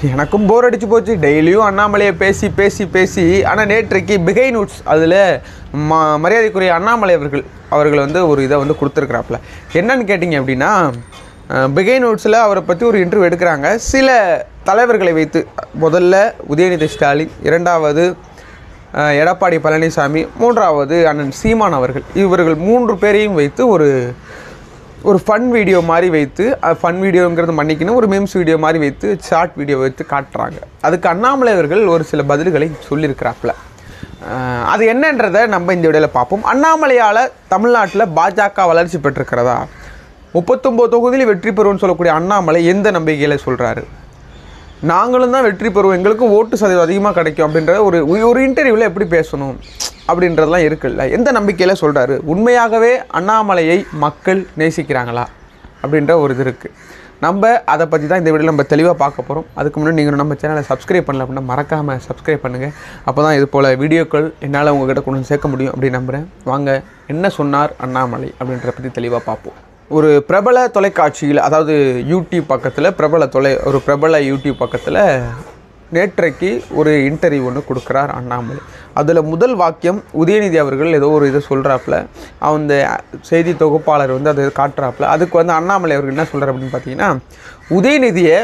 எனக்கும் போர் அடிச்சு போச்சு. டெய்லியும் அண்ணாமலையை பேசி பேசி பேசி. ஆனால் நேற்றைக்கு பிகை நோட்ஸ் அதில் மரியாதைக்குரிய அண்ணாமலை அவர்கள் வந்து ஒரு இதை வந்து கொடுத்துருக்குறாப்புல. என்னன்னு கேட்டிங்க அப்படின்னா, பிகை நோட்ஸில் அவரை பற்றி ஒரு இன்டர்வியூ எடுக்கிறாங்க. சில தலைவர்களை வைத்து, முதல்ல உதயநிதி ஸ்டாலின், இரண்டாவது எடப்பாடி பழனிசாமி, மூன்றாவது அண்ணன் சீமான் அவர்கள். இவர்கள் 3 பேரையும் வைத்து ஒரு ஃபன் வீடியோ மாதிரி வைத்து, ஃபன் வீடியோங்கிறது மன்னிக்கணும், ஒரு மீம்ஸ் வீடியோ மாதிரி வைத்து, ஷார்ட் வீடியோ வைத்து காட்டுறாங்க. அதுக்கு அண்ணாமலை அவர்கள் ஒரு சில பதில்களை சொல்லியிருக்கிறாப்புல. அது என்னன்றதை நம்ம இந்த வீடியோவில் பார்ப்போம். அண்ணாமலையால் தமிழ்நாட்டில் பாஜக வளர்ச்சி பெற்றிருக்கிறதா? 39 தொகுதியில் வெற்றி பெறுவோம்னு சொல்லக்கூடிய அண்ணாமலை எந்த நம்பிக்கையில் சொல்கிறாரு? நாங்களும் தான் வெற்றி பெறுவோம், எங்களுக்கும் ஓட்டு சதவீதம் அதிகமாக கிடைக்கும் அப்படின்ற ஒரு இன்டர்வியூவில் எப்படி பேசணும் அப்படின்றதெல்லாம் இருக்குல்ல, எந்த நம்பிக்கையில் சொல்கிறாரு? உண்மையாகவே அண்ணாமலையை மக்கள் நேசிக்கிறாங்களா அப்படின்ற ஒரு இது இருக்குது. நம்ம அதை பற்றி தான் இந்த வீடியோவில் நம்ம தெளிவாக பார்க்க போகிறோம். அதுக்கு முன்னாடி நீங்கள் நம்ம சேனலை சப்ஸ்கிரைப் பண்ணல அப்படின்னா மறக்காமல் சப்ஸ்கிரைப் பண்ணுங்கள். அப்போ தான் இது போல் வீடியோக்கள் என்னால் உங்கள்கிட்ட கொண்டு சேர்க்க முடியும் அப்படின்னு நம்புகிறேன். வாங்க, என்ன சொன்னார் அண்ணாமலை அப்படின்றத பற்றி தெளிவாக பார்ப்போம். ஒரு பிரபல தொலைக்காட்சியில், அதாவது யூடியூப் பக்கத்தில், ஒரு பிரபல யூடியூப் பக்கத்தில் நேற்றைக்கு ஒரு இன்டர்வியூ ஒன்று கொடுக்குறார் அண்ணாமலை. அதில் முதல் வாக்கியம், உதயநிதி அவர்கள் ஏதோ ஒரு இதை சொல்கிறாப்புல, அந்த செய்தி தொகுப்பாளர் வந்து அதை காட்டுறாப்புல. அதுக்கு வந்து அண்ணாமலை அவர்கள் என்ன சொல்கிறார் அப்படின்னு பார்த்தீங்கன்னா, உதயநிதியை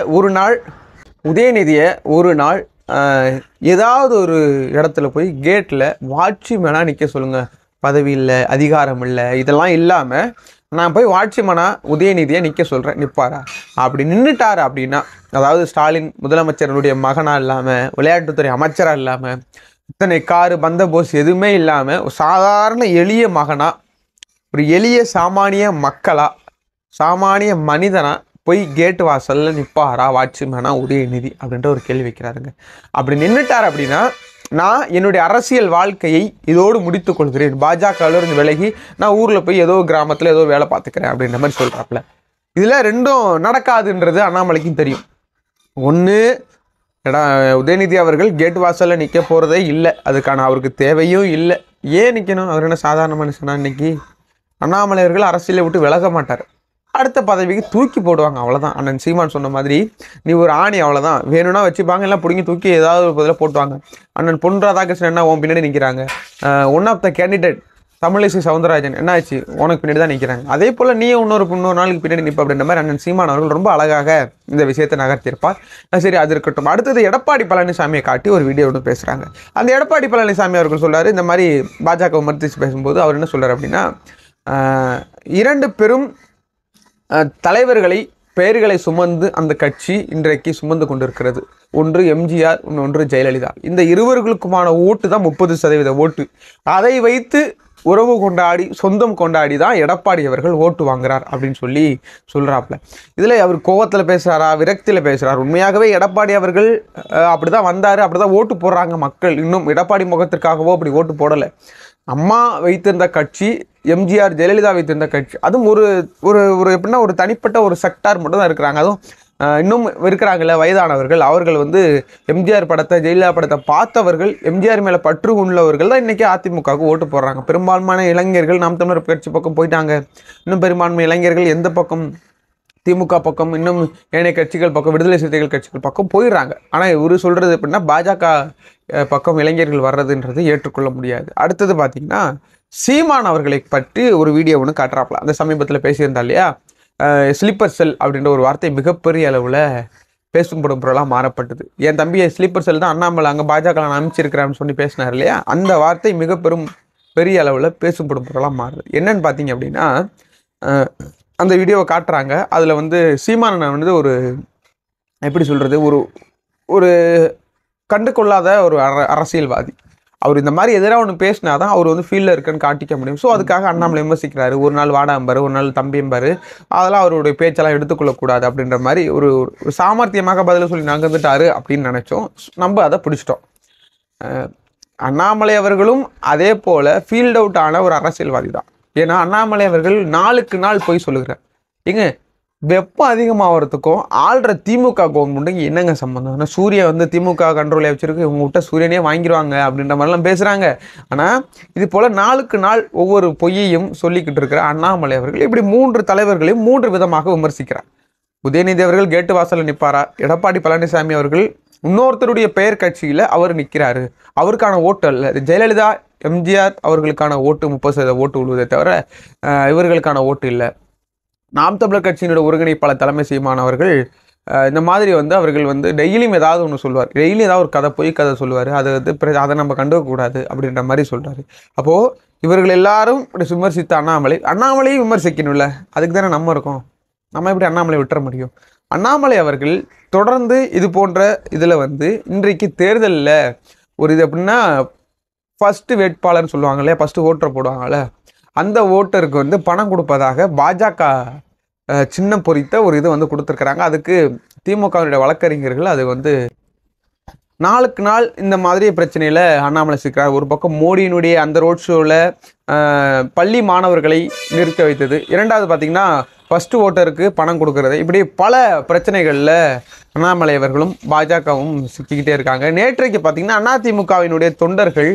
ஒரு நாள் ஏதாவது ஒரு இடத்துல போய் கேட்டில் வாட்ச்மேனாக நிற்க சொல்லுங்கள், பதவி இல்லை, அதிகாரம் இல்லை, இதெல்லாம் இல்லாமல் நான் போய் வாட்ச்மேனாக உதயநிதியை நிற்க சொல்கிறேன், நிற்பாரா? அப்படி நின்றுட்டார் அப்படின்னா, அதாவது ஸ்டாலின் முதலமைச்சருடைய மகனாக இல்லாமல், விளையாட்டுத்துறை அமைச்சராக இல்லாமல், இத்தனை காரு பந்தபோஸ் எதுவுமே இல்லாமல், ஒரு சாதாரண எளிய மகனாக, ஒரு எளிய சாமானிய மனிதனாக போய் கேட்டு வாசலில் நிற்பாரா வாட்ச்மேனாக உதயநிதி அப்படின்ற ஒரு கேள்வி வைக்கிறாருங்க. அப்படி நின்றுட்டார் அப்படின்னா, நான் என்னுடைய அரசியல் வாழ்க்கையை இதோடு முடித்து கொள்கிறேன், பாஜகவிலிருந்து விலகி நான் ஊரில் போய் ஏதோ கிராமத்தில் ஏதோ வேலை பார்த்துக்கிறேன் அப்படின்ற மாதிரி சொல்கிறாப்புல. இதில் ரெண்டும் நடக்காதுன்றது அண்ணாமலைக்கும் தெரியும். ஒன்று, உதயநிதி அவர்கள் கேட்டு வாசலில் நிற்க போகிறதே இல்லை, அதுக்கான அவருக்கு தேவையும் இல்லை. ஏன் நிற்கணும்? அவர் என்ன சாதாரண மனுஷனா? இன்னைக்கு அண்ணாமலை அவர்கள் அரசியலை விட்டு விலக மாட்டார், அடுத்த பதவிக்கு தூக்கி போடுவாங்க, அவ்வளோதான். அண்ணன் சீமான் சொன்ன மாதிரி, நீ ஒரு ஆணி, அவ்வளோதான், வேணும்னா வச்சுப்பாங்க, எல்லாம் பிடிங்கி தூக்கி ஏதாவது ஒரு பதில் போட்டுவாங்க. அண்ணன் பொன் ராதாகிருஷ்ணன் என்ன உன் பின்னாடி நிற்கிறாங்க, one of the candidate Tamilisai Soundararajan என்ன ஆச்சு, உனக்கு பின்னாடி தான் நிற்கிறாங்க. அதே போல் நீ இன்னொரு நாளுக்கு பின்னாடி நிற்ப அப்படின்ற மாதிரி அண்ணன் சீமான் அவர்கள் ரொம்ப அழகாக இந்த விஷயத்தை நகர்த்தியிருப்பார். சரி, அது இருக்கட்டும். அடுத்தது எடப்பாடி பழனிசாமியை காட்டி ஒரு வீடியோ ஒன்று பேசுகிறாங்க. அந்த எடப்பாடி பழனிசாமி அவர்கள் சொல்கிறாரு, இந்த மாதிரி பாஜக விமர்சித்து பேசும்போது அவர் என்ன சொல்கிறார் அப்படின்னா, 2 பெரும் தலைவர்களை பெயர்களை சுமந்து அந்த கட்சி இன்றைக்கு சுமந்து கொண்டிருக்கிறது. ஒன்று எம்ஜிஆர், இன்னொன்று ஜெயலலிதா. இந்த இருவர்களுக்குமான ஓட்டு தான் 30% ஓட்டு. அதை வைத்து உறவு கொண்டாடி, சொந்தம் கொண்டாடி தான் எடப்பாடி அவர்கள் ஓட்டு வாங்குறார் அப்படின்னு சொல்கிறாப்புல. இதில் அவர் கோவத்தில் பேசுகிறாரா, விரக்தியில் பேசுகிறார்? உண்மையாகவே எடப்பாடி அவர்கள் அப்படி தான் வந்தார், அப்படி தான் ஓட்டு போடுறாங்க மக்கள். இன்னும் எடப்பாடி முகத்திற்காகவோ அப்படி ஓட்டு போடலை. அம்மா வைத்திருந்த கட்சி, எம்ஜிஆர் ஜெயலலிதா வைத்திருந்த கட்சி, அதுவும் ஒரு எப்படின்னா ஒரு தனிப்பட்ட ஒரு செக்டார் மட்டும் தான் இருக்கிறாங்க. அதுவும் இன்னும் இருக்கிறாங்கல்ல வயதானவர்கள், அவர்கள் வந்து எம்ஜிஆர் படத்தை, ஜெயலலிதா படத்தை பார்த்தவர்கள், எம்ஜிஆர் மேலே பற்று உள்ளவர்கள் தான் இன்றைக்கி அதிமுகவுக்கு ஓட்டு போடுறாங்க. பெரும்பான்மையான இளைஞர்கள் நாம் தமிழர் கட்சி பக்கம் போயிட்டாங்க. இன்னும் பெரும்பான்மை இளைஞர்கள் எந்த பக்கம், திமுக பக்கம், இன்னும் ஏனைய கட்சிகள் பக்கம், விடுதலை சிறுத்தைகள் கட்சிகள் பக்கம் போயிடுறாங்க. ஆனால் இவர் சொல்கிறது எப்படின்னா, பாஜக பக்கம் இளைஞர்கள் வர்றதுன்றது ஏற்றுக்கொள்ள முடியாது. அடுத்தது பார்த்திங்கன்னா, சீமான் அவர்களை பற்றி ஒரு வீடியோ ஒன்று காட்டுறாப்புல. அந்த சமீபத்தில் பேசியிருந்தா இல்லையா, ஸ்லீப்பர் செல் அப்படின்ற ஒரு வார்த்தை மிகப்பெரிய அளவில் பேசும்படும் பொருளாக மாறப்பட்டது. என் தம்பியை ஸ்லீப்பர் செல் தான் அண்ணாமலை அங்கே பாஜக அமைச்சிருக்கிறான்னு சொல்லி பேசினார் இல்லையா, அந்த வார்த்தை பெரிய அளவில் பேசும்படும் பொருளாக மாறுது. என்னன்னு பார்த்தீங்க அப்படின்னா, அந்த வீடியோவை காட்டுறாங்க. அதில் வந்து சீமானன் வந்து ஒரு எப்படி சொல்கிறது, ஒரு கண்டு கொள்ளாத ஒரு அரசியல்வாதி. அவர் இந்த மாதிரி எதிராக ஒன்று பேசினா தான் அவர் வந்து ஃபீல்டில் இருக்குன்னு காட்டிக்க முடியும். ஸோ அதுக்காக அண்ணாமலை விமர்சிக்கிறாரு. ஒரு நாள் வாடாம்பார், ஒரு நாள் தம்பியம்பார், அதெல்லாம் அவருடைய பேச்செல்லாம் எடுத்துக்கொள்ளக்கூடாது அப்படின்ற மாதிரி ஒரு சாமர்த்தியமாக பதில் சொல்லி நகர்ந்துட்டாரு அப்படின்னு நினச்சோம். நம்ம அதை பிடிச்சிட்டோம். அண்ணாமலை அவர்களும் அதே போல் ஃபீல்ட் அவுட் ஆன ஒரு அரசியல்வாதி தான். ஏன்னா அண்ணாமலை அவர்கள் நாளுக்கு நாள் போய் சொல்லுகிறார். வெப்பம் அதிகமாகிறதுக்கும் ஆள்ற திமுக கவர்மெண்ட்டுக்கு என்னங்க சம்பந்தம்? ஆனால் சூரிய வந்து திமுக கண்ட்ரோலே வச்சிருக்கு, இவங்க விட்ட சூரியனே வாங்கிடுவாங்க அப்படின்ற மாதிரிலாம் பேசுகிறாங்க. ஆனால் இது போல் நாளுக்கு நாள் ஒவ்வொரு பொய்யையும் சொல்லிக்கிட்டு இருக்கிற அண்ணாமலை அவர்கள் இப்படி 3 தலைவர்களையும் 3 விதமாக விமர்சிக்கிறார். உதயநிதி அவர்கள் கேட்டு வாசலில் நிற்பாரா? எடப்பாடி பழனிசாமி அவர்கள் இன்னொருத்தருடைய பெயர் கட்சியில் அவர் நிற்கிறாரு, அவருக்கான ஓட்டு அல்ல. ஜெயலலிதா எம்ஜிஆர் அவர்களுக்கான ஓட்டு 30% ஓட்டு விழுவதை தவிர இவர்களுக்கான ஓட்டு இல்லை. நாம் தமிழர் கட்சியினுடைய ஒருங்கிணைப்பாளர் தலைமை சீமானவர்கள் இந்த மாதிரி அவர்கள் டெய்லியும் ஏதாவது ஒன்று சொல்லுவார், டெய்லியும் ஏதாவது ஒரு கதை பொய் கதை சொல்லுவார். அது அதை நம்ம கண்டுக்கக்கூடாது அப்படின்ற மாதிரி சொல்கிறாரு. அப்போது இவர்கள் எல்லாரும் இப்படி விமர்சித்த அண்ணாமலையும் விமர்சிக்கணும்ல, அதுக்கு தானே நம்ம இருக்கோம். நம்ம எப்படி அண்ணாமலை விட்டுற முடியும்? அண்ணாமலை அவர்கள் தொடர்ந்து இது போன்ற இதில் இன்றைக்கு தேர்தலில் ஒரு இது எப்படின்னா ஃபஸ்ட்டு வேட்பாளர்னு சொல்லுவாங்க இல்லையா, ஃபஸ்ட்டு ஓட்டரை போடுவாங்கள்ல, அந்த ஓட்டருக்கு பணம் கொடுப்பதாக பாஜக சின்னம் பொறித்த ஒரு இது கொடுத்துருக்குறாங்க. அதுக்கு திமுகவினுடைய வழக்கறிஞர்கள் அது நாளுக்கு நாள் இந்த மாதிரி பிரச்சனையில் அண்ணாமலை சிக்கிறார். ஒரு பக்கம் மோடியினுடைய அந்த ரோட் ஷோவில் பள்ளி மாணவர்களை நிறுத்த வைத்தது, இரண்டாவது பார்த்திங்கன்னா ஃபஸ்ட்டு ஓட்டருக்கு பணம் கொடுக்கறது, இப்படி பல பிரச்சனைகளில் அண்ணாமலை அவர்களும் பாஜகவும் சிக்கிக்கிட்டே இருக்காங்க. நேற்றைக்கு பார்த்திங்கன்னா அதிமுகவினுடைய தொண்டர்கள்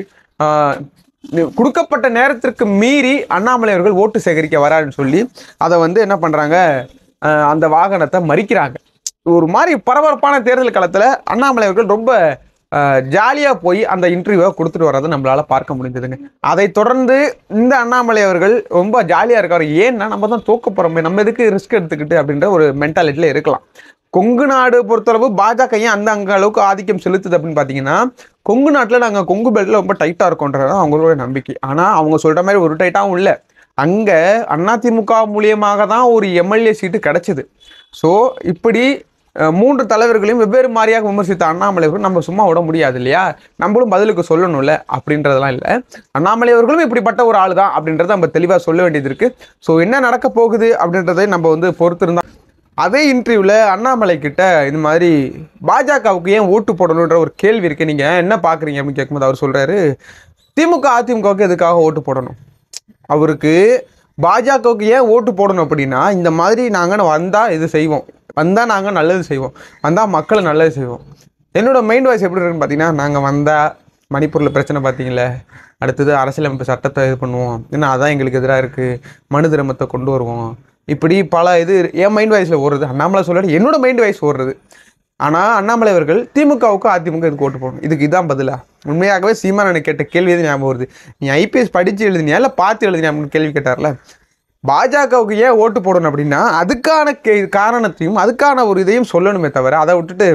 கொடுக்கப்பட்ட நேரத்திற்கு மீறி அண்ணாமலை அவர்கள் ஓட்டு சேகரிக்க வராருன்னு சொல்லி அதை என்ன பண்ணுறாங்க, அந்த வாகனத்தை மறிக்கிறாங்க. ஒரு மாதிரி பரபரப்பான தேர்தல் காலத்தில் அண்ணாமலை அவர்கள் ரொம்ப ஜாலியாக போய் அந்த இன்டர்வியூவை கொடுத்துட்டு வர்றதை நம்மளால் பார்க்க முடிஞ்சதுங்க. அதை தொடர்ந்து இந்த அண்ணாமலை அவர்கள் ரொம்ப ஜாலியாக இருக்கார். ஏன்னா நம்ம தான் தோக்க போகிறோமே, நம்ம எதுக்கு ரிஸ்க் எடுத்துக்கிட்டு அப்படின்ற ஒரு மென்டாலிட்டியில் இருக்கலாம். கொங்கு நாடு பொறுத்தளவு பாஜக ஏன் அங்கே அளவுக்கு ஆதிக்கம் செலுத்துது அப்படின்னு பார்த்தீங்கன்னா, கொங்கு நாட்டில் நாங்கள் கொங்கு பெல்ட்டில் ரொம்ப டைட்டாக இருக்கோன்றது அவங்களோட நம்பிக்கை. ஆனால் அவங்க சொல்கிற மாதிரி ஒரு டைட்டாகவும் இல்லை. அங்கே அதிமுக மூலியமாக தான் ஒரு எம்எல்ஏ சீட்டு கிடச்சிது. ஸோ இப்படி 3 தலைவர்களையும் வெவ்வேறு மாதிரியாக விமர்சித்த அண்ணாமலை அவர்கள் நம்ம சும்மா விட முடியாது இல்லையா, நம்மளும் பதிலுக்கு சொல்லணும்ல அப்படின்றதெல்லாம் இல்லை. அண்ணாமலை அவர்களும் இப்படிப்பட்ட ஒரு ஆள் தான் அப்படின்றத நம்ம தெளிவாக சொல்ல வேண்டியது இருக்குது. ஸோ என்ன நடக்க போகுது அப்படின்றதை நம்ம பொறுத்திருந்தா. அதே இன்டர்வியூவில் அண்ணாமலை கிட்ட இந்த மாதிரி பாஜகவுக்கு ஏன் ஓட்டு போடணுன்ற ஒரு கேள்வி இருக்குது, நீங்கள் என்ன பார்க்குறீங்க அப்படின்னு கேட்கும்போது அவர் சொல்கிறாரு, திமுக அதிமுகவுக்கு எதுக்காக ஓட்டு போடணும், அவருக்கு பாஜகவுக்கு ஏன் ஓட்டு போடணும் அப்படின்னா, இந்த மாதிரி நாங்கள் வந்தால் இது செய்வோம், வந்தால் நாங்கள் நல்லது செய்வோம், வந்தால் மக்களை நல்லது செய்வோம். என்னோடய மைண்ட் வாய்ஸ் எப்படி இருக்குன்னு பார்த்தீங்கன்னா, நாங்கள் வந்தால் மணிப்பூரில் பிரச்சனை பார்த்தீங்களே, அடுத்தது அரசியலமைப்பு சட்டத்தை இது பண்ணுவோம், ஏன்னா அதான் எங்களுக்கு எதிராக இருக்குது, மனு திரமத்தை கொண்டு வருவோம், இப்படி பல இது என் மைண்ட் வாய்ஸில் ஓடுறது. அண்ணாமலை சொல்லிட்டு என்னோட மைண்ட் வாய்ஸ் ஓடுறது. ஆனால் அண்ணாமலை அவர்கள் திமுகவுக்கு அதிமுக இதுக்கு ஓட்டு போடணும், இதுக்கு இதான் பதிலா? உண்மையாகவே சீமான் எனக்கு கேட்ட கேள்வி எது ஞாபகம் வருது, நீ ஐபிஎஸ் படித்து எழுதினியா இல்லை பார்த்து எழுதினியா அப்படின்னு கேள்வி கேட்டார்ல. பாஜகவுக்கு ஏன் ஓட்டு போடணும் அப்படின்னா அதுக்கான காரணத்தையும் அதுக்கான ஒரு இதையும் சொல்லணுமே தவிர, அதை விட்டுட்டு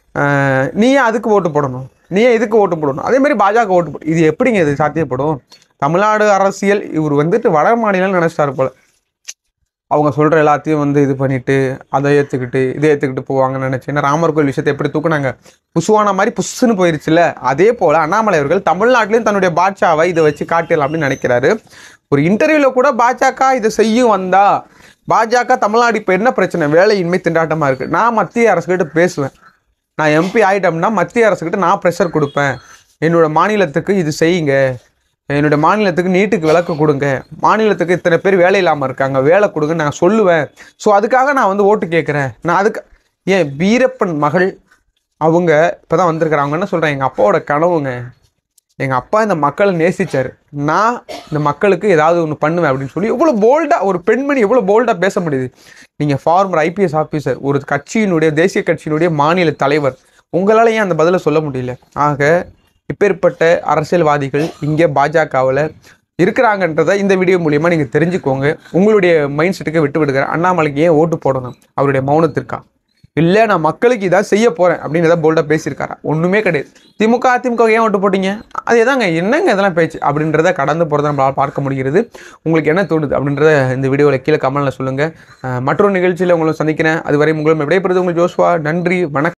நீ ஏன் அதுக்கு ஓட்டு போடணும், நீ ஏன் இதுக்கு ஓட்டு போடணும், அதே மாதிரி பாஜக ஓட்டு போடணும், இது எப்படிங்க இது சாத்தியப்படும்? தமிழ்நாடு அரசியல் இவர் வட மாநிலம் நினைச்சிட்டாரு போல. அவங்க சொல்கிற எல்லாத்தையும் இது பண்ணிவிட்டு அதை ஏற்றுக்கிட்டு இதை ஏற்றுக்கிட்டு போவாங்கன்னு நினச்சேன். ஏன்னா ராமர் கோயில் விஷயத்தை எப்படி தூக்குனாங்க, புசுவான மாதிரி புஷ்ஷுன்னு போயிருச்சுல, அதே போல் அண்ணாமலை அவர்கள் தமிழ்நாட்டிலையும் தன்னுடைய பாட்சாவை இதை வச்சு காட்டலாம் அப்படின்னு நினைக்கிறாரு. ஒரு இன்டர்வியூவில் கூட பாஜக இதை செய்யும் வந்தா, பாஜக தமிழ்நாடு இப்போ என்ன பிரச்சனை, வேலையின்மை திண்டாட்டமாக இருக்குது, நான் மத்திய அரசுக்கிட்ட பேசுவேன், நான் எம்பி ஆகிட்டோம்னா மத்திய அரசுக்கிட்ட நான் ப்ரெஷர் கொடுப்பேன், என்னோடய மாநிலத்துக்கு இது செய்யுங்க, என்னுடைய மாநிலத்துக்கு நீட்டுக்கு விலக்கு கொடுங்க, மாநிலத்துக்கு இத்தனை பேர் வேலை இல்லாமல் இருக்காங்க, வேலை கொடுங்கன்னு நான் சொல்லுவேன். ஸோ அதுக்காக நான் ஓட்டு கேட்குறேன். நான் அதுக்கு ஏன் வீரப்பன் மகள் அவங்க இப்போ தான் வந்திருக்கிறாங்க, அவங்க என்ன சொல்கிறேன், எங்கள் அப்பாவோட கனவுங்க, எங்கள் அப்பா இந்த மக்களை நேசித்தார், நான் இந்த மக்களுக்கு ஏதாவது ஒன்று பண்ணுவேன் அப்படின்னு சொல்லி எவ்வளோ போல்டாக ஒரு பெண்மணி எவ்வளோ போல்டாக பேச முடியுது. நீங்கள் ஃபார்மர் ஐபிஎஸ் ஆஃபீஸர், ஒரு கட்சியினுடைய தேசிய கட்சியினுடைய மாநில தலைவர், உங்களால் ஏன் அந்த பதிலை சொல்ல முடியல? ஆக இப்பேற்பட்ட அரசியல்வாதிகள் இங்கே பாஜகவில் இருக்கிறாங்கன்றதை இந்த வீடியோ மூலியமாக நீங்கள் தெரிஞ்சுக்கோங்க. உங்களுடைய மைண்ட் செட்டுக்கு விட்டு விடுகிறேன். அண்ணாமலைக்கு ஏன் ஓட்டு போடணும், அவருடைய மௌனத்திற்கா, இல்லை நான் மக்களுக்கு இதாக செய்ய போகிறேன் அப்படின்னு ஏதாவது போல்டாக பேசியிருக்காரா? ஒன்றுமே கிடையாது. திமுக அதிமுக ஏன் ஓட்டு போட்டீங்க, அது எதாங்க என்னங்க இதெல்லாம் பேச்சு அப்படின்றத கடந்து போகிறத நம்மளால் பார்க்க முடிகிறது. உங்களுக்கு என்ன தோணுது அப்படின்றத இந்த வீடியோவில் கீழே கமெண்ட்டில் சொல்லுங்கள். மற்றொரு நிகழ்ச்சியில் உங்களை சந்திக்கிறேன். அதுவரை உங்களும் விடைபெறுவது உங்கள் ஜோஸ்வா. நன்றி, வணக்கம்.